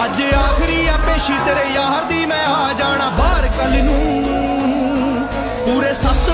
अज आखिरी आ पेशी तेरे यार दी, मैं आ जाना बाहर कल नूं पूरे 7